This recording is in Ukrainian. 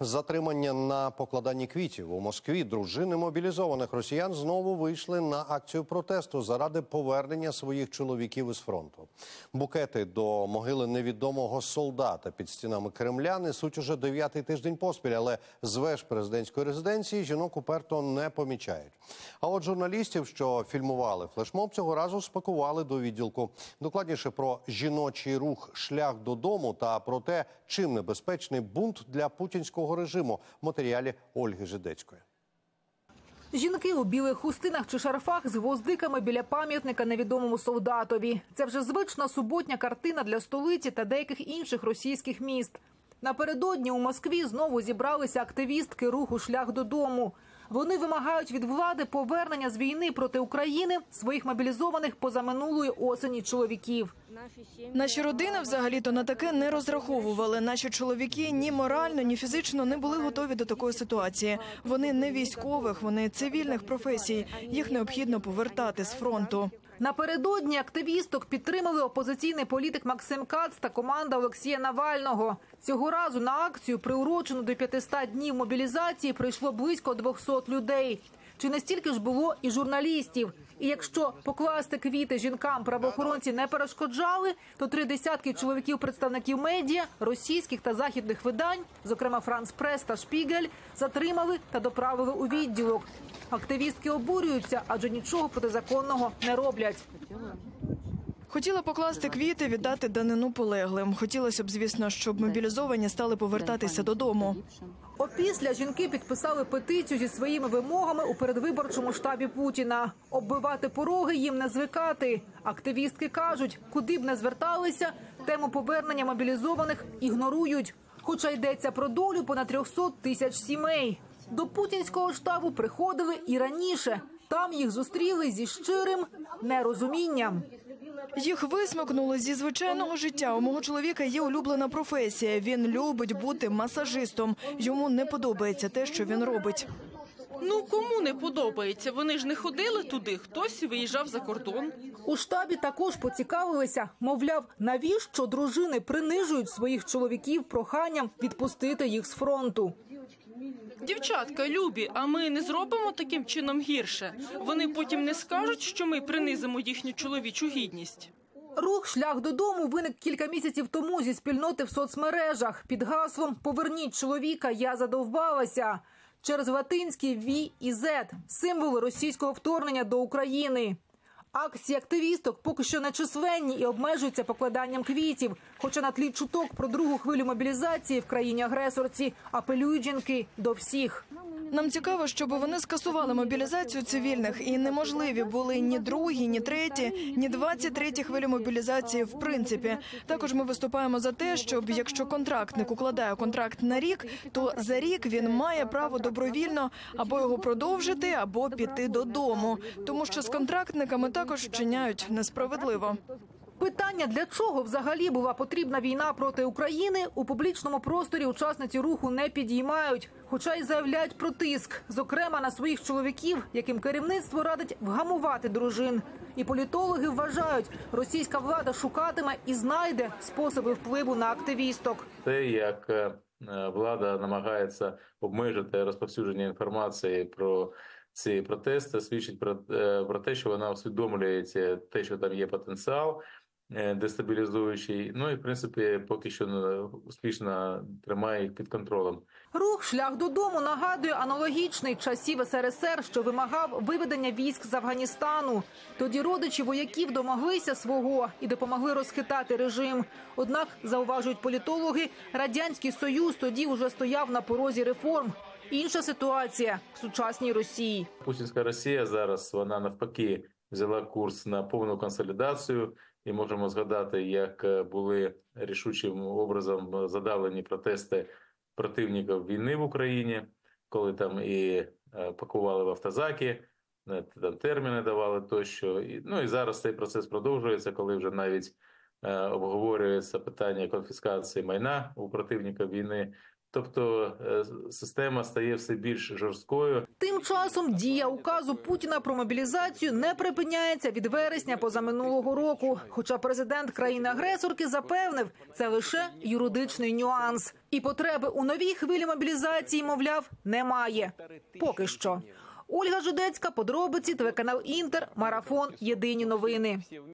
Затримання на покладанні квітів у Москві дружини мобілізованих росіян знову вийшли на акцію протесту заради повернення своїх чоловіків із фронту. Букети до могили невідомого солдата під стінами Кремля несуть уже 9-й тиждень поспіль, але з веж президентської резиденції жінок уперто не помічають. А от журналістів, що фільмували флешмоб, цього разу спакували до відділку. Докладніше про жіночий рух «Шлях додому» та про те, чим небезпечний бунт для путінського режиму в матеріалі Ольги Жидецької. Жінки у білих хустинах чи шарфах з гвоздиками біля пам'ятника невідомому солдатові. Це вже звична суботня картина для столиці та деяких інших російських міст. Напередодні у Москві знову зібралися активістки руху «Шлях додому». Вони вимагають від влади повернення з війни проти України своїх мобілізованих позаминулої осені чоловіків. Наші родини взагалі-то на таке не розраховували. Наші чоловіки ні морально, ні фізично не були готові до такої ситуації. Вони не військових, вони цивільних професій. Їх необхідно повертати з фронту. Напередодні активісток підтримали опозиційний політик Максим Кац та команда Олексія Навального. Цього разу на акцію, приурочену до 500 днів мобілізації, прийшло близько 200 людей. Чи не стільки ж було і журналістів? І якщо покласти квіти жінкам правоохоронці не перешкоджали, то 3 десятки чоловіків-представників медіа, російських та західних видань, зокрема «Франц Прес» та «Шпігель», затримали та доправили у відділок. Активістки обурюються, адже нічого протизаконного не роблять. Хотіли покласти квіти, віддати данину полеглим. Хотілося б, звісно, щоб мобілізовані стали повертатися додому. Опісля жінки підписали петицію зі своїми вимогами у передвиборчому штабі Путіна. Оббивати пороги їм не звикати. Активістки кажуть, куди б не зверталися, тему повернення мобілізованих ігнорують. Хоча йдеться про долю понад 300 тисяч сімей. До путінського штабу приходили і раніше. Там їх зустріли зі щирим нерозумінням. Їх висмикнули зі звичайного життя. У мого чоловіка є улюблена професія. Він любить бути масажистом. Йому не подобається те, що він робить. Ну, кому не подобається? Вони ж не ходили туди, хтось виїжджав за кордон. У штабі також поцікавилися, мовляв, навіщо дружини принижують своїх чоловіків проханням відпустити їх з фронту. Дівчатка, любі, а ми не зробимо таким чином гірше? Вони потім не скажуть, що ми принизимо їхню чоловічу гідність? Рух «Шлях додому» виник кілька місяців тому зі спільноти в соцмережах під гаслом «Поверніть чоловіка, я задовбалася». Через латинські «Ві» і «Зет» – символи російського вторгнення до України. Акції активісток поки що нечисленні і обмежуються покладанням квітів. Хоча на тлі чуток про другу хвилю мобілізації в країні-агресорці апелюють жінки до всіх. Нам цікаво, щоб вони скасували мобілізацію цивільних і неможливі були ні другі, ні треті, ні 23-ті хвилі мобілізації в принципі. Також ми виступаємо за те, щоб якщо контрактник укладає контракт на рік, то за рік він має право добровільно або його продовжити, або піти додому. Тому що з контрактниками також вчиняють несправедливо. Питання, для чого взагалі була потрібна війна проти України, у публічному просторі учасниці руху не підіймають. Хоча й заявляють про тиск, зокрема на своїх чоловіків, яким керівництво радить вгамувати дружин. І політологи вважають, російська влада шукатиме і знайде способи впливу на активісток. Те, як влада намагається обмежити розповсюдження інформації про ці протести, свідчить про те, що вона усвідомлює те, що там є потенціал дестабілізуючий, ну і, в принципі, поки що успішно тримає їх під контролем. Рух «Шлях додому» нагадує аналогічний часів СРСР, що вимагав виведення військ з Афганістану. Тоді родичі вояків домоглися свого і допомогли розхитати режим. Однак, зауважують політологи, Радянський Союз тоді вже стояв на порозі реформ. Інша ситуація в сучасній Росії. Путінська Росія зараз, вона навпаки взяла курс на повну консолідацію. І можемо згадати, як були рішучим образом задавлені протести противників війни в Україні, коли там і пакували в автозаки, там терміни давали тощо. Ну і зараз цей процес продовжується, коли вже навіть обговорюється питання конфіскації майна у противника війни. Тобто система стає все більш жорсткою. Тим часом дія указу Путіна про мобілізацію не припиняється від вересня позаминулого року. Хоча президент країни-агресорки запевнив, це лише юридичний нюанс. І потреби у новій хвилі мобілізації, мовляв, немає. Поки що. Ольга Жидецька, подробиці, телеканал Інтер, Марафон, Єдині новини.